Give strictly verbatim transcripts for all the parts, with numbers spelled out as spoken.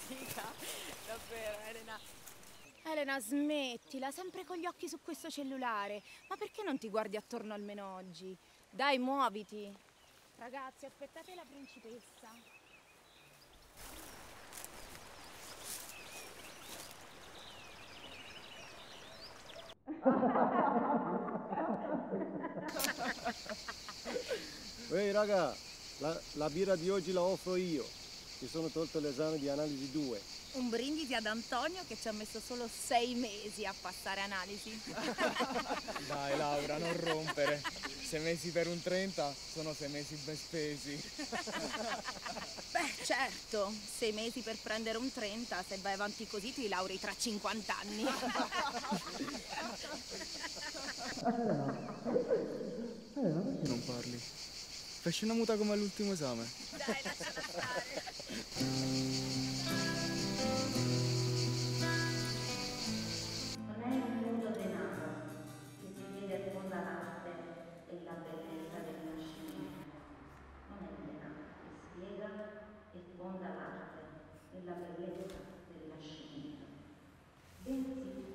fatica, davvero, Elena. Elena, smettila, sempre con gli occhi su questo cellulare. Ma perché non ti guardi attorno almeno oggi? Dai, muoviti. Ragazzi, aspettate la principessa. Ehi raga, la, la birra di oggi la offro io. Mi sono tolto l'esame di analisi due. Un brindisi ad Antonio che ci ha messo solo sei mesi a passare analisi. Dai Laura, non rompere. Sei mesi per un trenta sono sei mesi ben spesi. Beh, certo, sei mesi per prendere un trenta, se vai avanti così ti laurei tra cinquanta anni. Elena, perché non parli? Facci una muta come all'ultimo esame. Dai, lasciala stare. Non è il mondo denaro che si vede a fonda l'arte e la bellezza del nascimento. Non è il denaro che spiega e fonda l'arte e la bellezza del nascimento. Bensì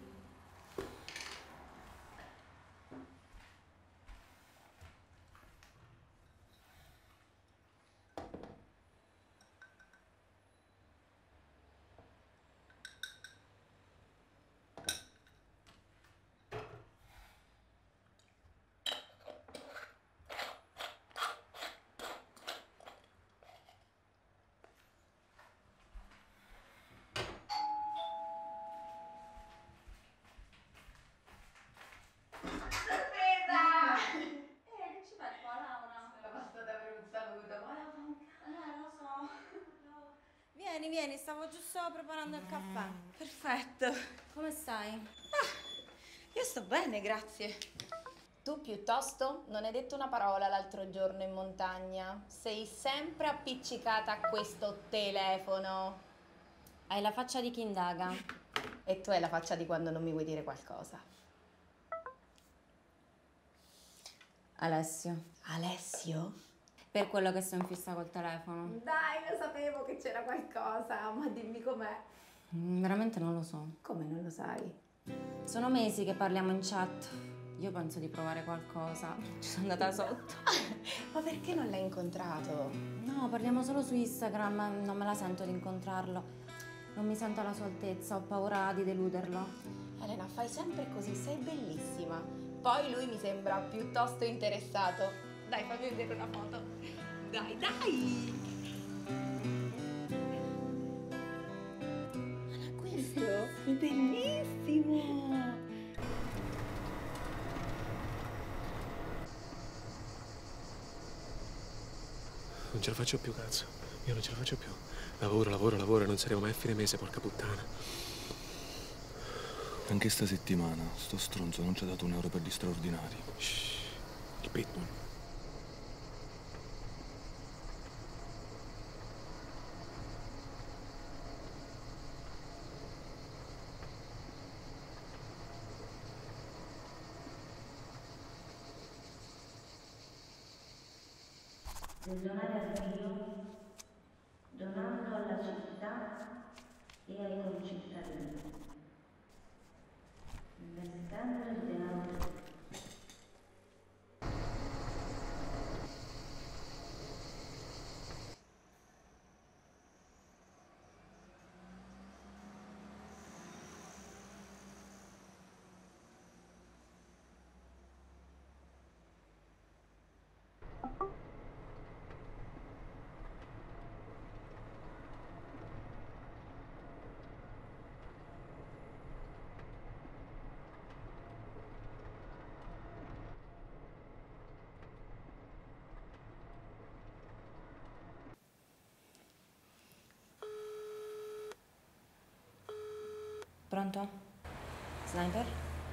Vieni, vieni, stavo giusto preparando il caffè. Perfetto. Come stai? Io sto bene, grazie. Tu piuttosto non hai detto una parola l'altro giorno in montagna. Sei sempre appiccicata a questo telefono. Hai la faccia di chi indaga. E tu hai la faccia di quando non mi vuoi dire qualcosa. Alessio, Alessio? per quello che sei in fissa col telefono. Dai, lo sapevo che c'era qualcosa, ma dimmi com'è. Mm, Veramente non lo so. Come non lo sai? Sono mesi che parliamo in chat. Io penso di provare qualcosa. Ci sono andata sotto. Ma perché non l'hai incontrato? No, parliamo solo su Instagram, non me la sento di incontrarlo. Non mi sento alla sua altezza, ho paura di deluderlo. Elena, fai sempre così, sei bellissima. Poi lui mi sembra piuttosto interessato. Dai, fammi vedere una foto. Dai, dai! Guarda questo, bellissimo! Non ce la faccio più, cazzo. Io non ce la faccio più. Lavoro, lavoro, lavoro e non saremo mai a fine mese, porca puttana. Anche sta settimana sto stronzo non ci ha dato un euro per gli straordinari. Shh, il pitbull. del donare a Dio, donando alla città e ai concittadini, investendo il denaro. Pronto? Sniper?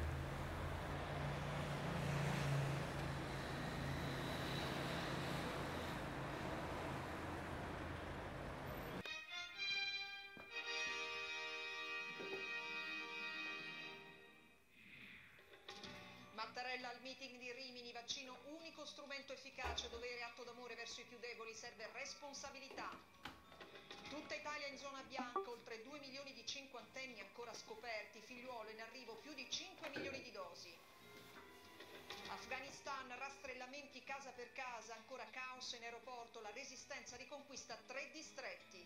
Mattarella al meeting di Rimini, vaccino unico strumento efficace, dovere, atto d'amore verso i più deboli, serve responsabilità. Tutta Italia in zona bianca, oltre due milioni di cinquantenni ancora scoperti, figliuolo in arrivo più di cinque milioni di dosi. Afghanistan, rastrellamenti casa per casa, ancora caos in aeroporto, la resistenza riconquista tre distretti.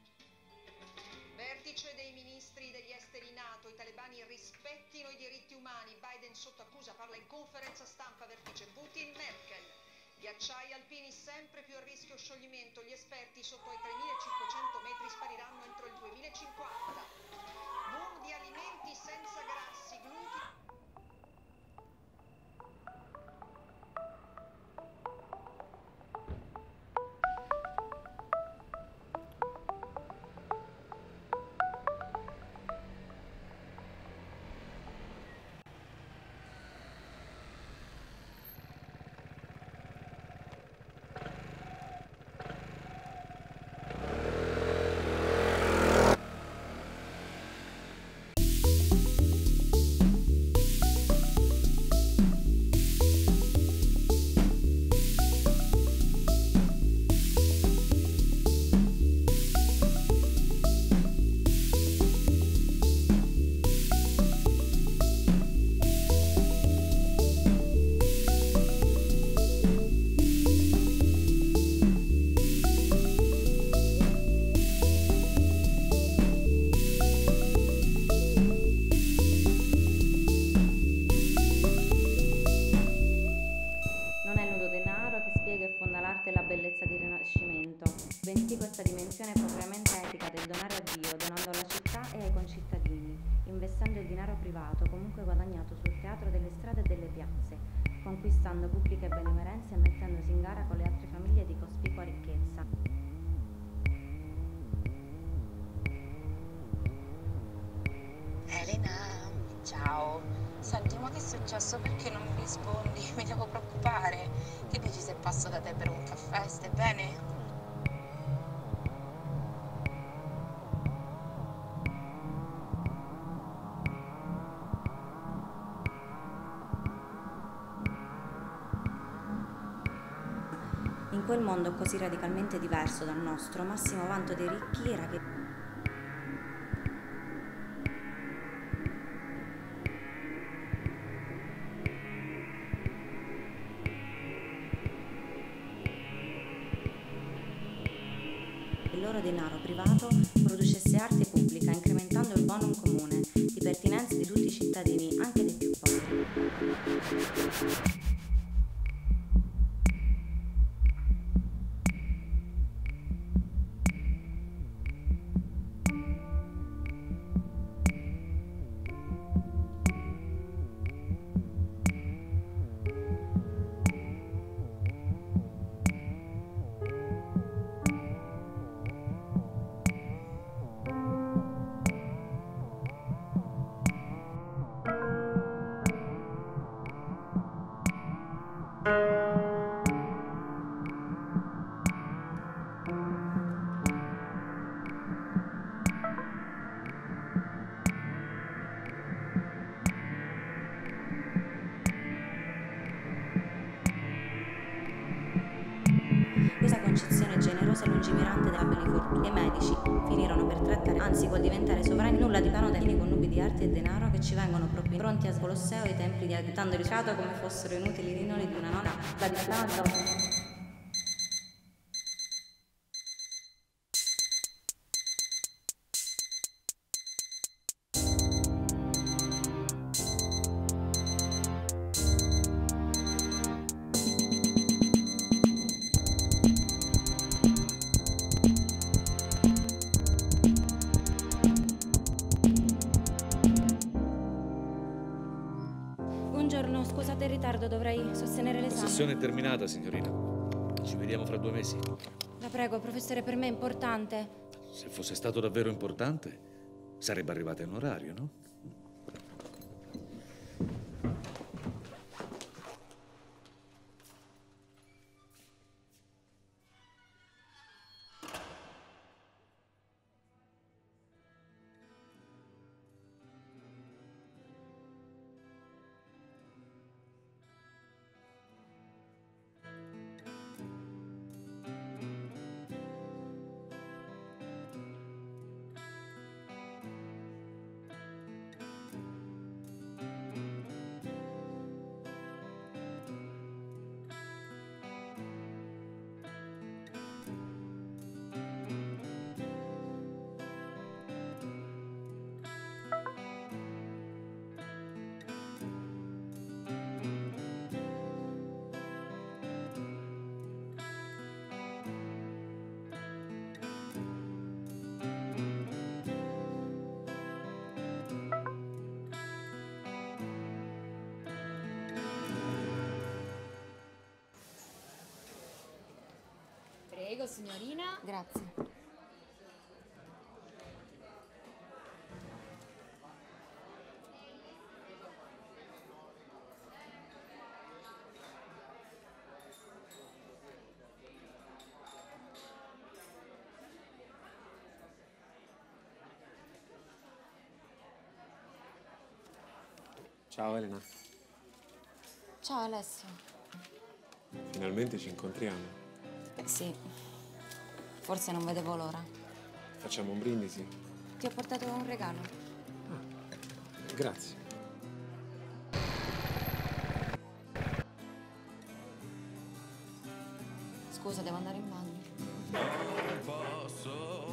Vertice dei ministri degli esteri NATO, i talebani rispettino i diritti umani, Biden sotto accusa, parla in conferenza stampa, vertice Putin-Merkel. Ghiacciai alpini sempre più a rischio scioglimento, gli esperti sotto ai tremilacinquecento metri spariranno entro il duemilacinquanta. Boom di alimenti senza grassi, glutine. l'arte e la bellezza di Rinascimento, bensì questa dimensione propriamente etica del donare a Dio, donando alla città e ai concittadini, investendo il denaro privato comunque guadagnato sul teatro delle strade e delle piazze, conquistando pubbliche benemerenze e mettendosi in gara con le altre famiglie di cospicua ricchezza. Elena, ciao. Senti, ma che è successo? Perché non mi rispondi? Mi devo preoccupare. Che dici se passo da te per un caffè? Stai bene? In quel mondo così radicalmente diverso dal nostro, massimo vanto dei ricchi era che il loro denaro privato producesse arte pubblica, incrementando il bonum comune di pertinenza di tutti i cittadini, anche dei più poveri. Questa concezione generosa e lungimirante della benefortuna, i medici finirono per trattare, anzi col diventare sovrani, nulla di pano dai connubi di arte e denaro che ci vengono proprio pronti a Colosseo e i templi di agitando il ritrato come fossero inutili rinoli di una nonna, la distanza. Buongiorno, scusate il ritardo, dovrei sostenere La l'esame. sessione è terminata, signorina. Ci vediamo fra due mesi. La prego, professore, per me è importante. Se fosse stato davvero importante, sarebbe arrivata in orario, no? signorina. Grazie. Ciao Elena, Ciao Alessio. finalmente ci incontriamo. Sì, forse non vedevo l'ora. Facciamo un brindisi? Ti ho portato un regalo. Grazie. Scusa, devo andare in bagno. Non posso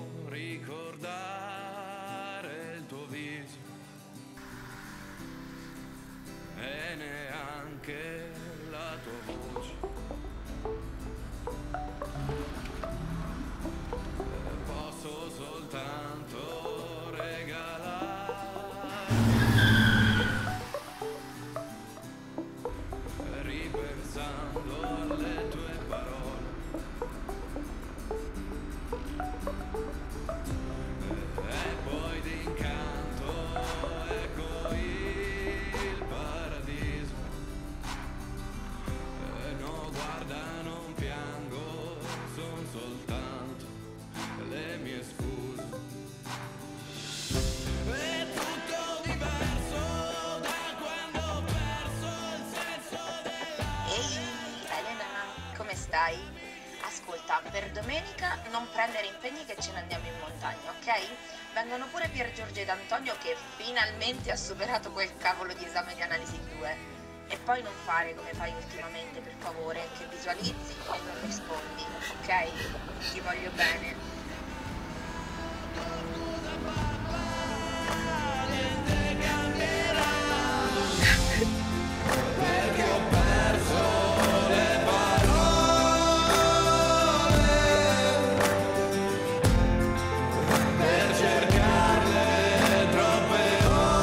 ricordare il tuo viso e neanche la tua voce. Posso soltanto regalarti, ripensando alle tue parole. E poi d'incanto ecco il paradiso. E no, guarda, non piango, son soltanto le mie scuse. È tutto diverso da quando ho perso il senso della... Ehi, Elena, come stai? Ascolta, per domenica non prendere impegni che ce ne andiamo in montagna, ok? Vengono pure Pier Giorgio ed Antonio che finalmente ha superato quel cavolo di esame di analisi due. E poi non fare come fai ultimamente, per favore, che visualizzi e non rispondi, ok? Ti voglio bene. Perché ho perso le parole per cercarle troppe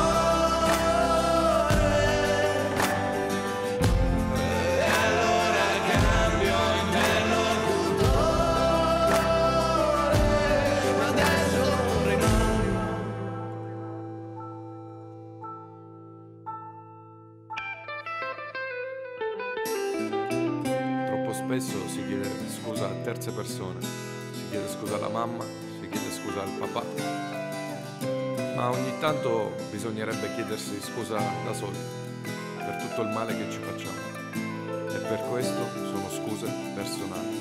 ore e allora cambio interlocutore, ma adesso rimango. Troppo spesso si chiede scusa a terze persone, si chiede scusa alla mamma, si chiede scusa al papà, ma ogni tanto bisognerebbe chiedersi scusa da soli per tutto il male che ci facciamo e per questo sono scuse personali.